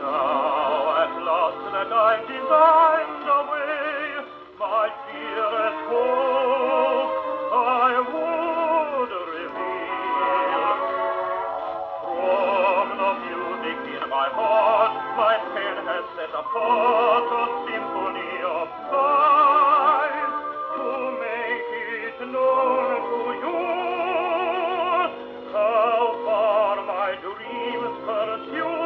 Now at last that I've designed a way, my dearest hope I would reveal. From the music in my heart, my pen has set apart a symphony of sighs to make it known to you how far my dreams pursue.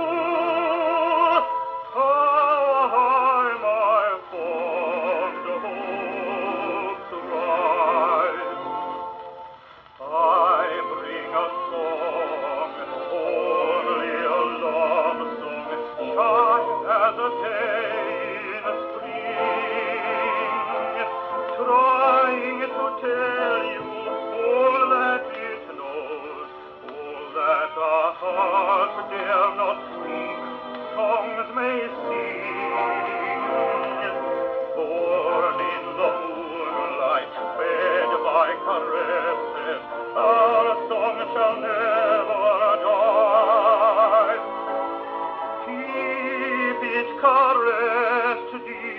Trying to tell you all that it knows, all that our hearts dare not speak, songs may sing. Born in the moonlight, fed by caresses, our song shall never die. Keep it caressed deep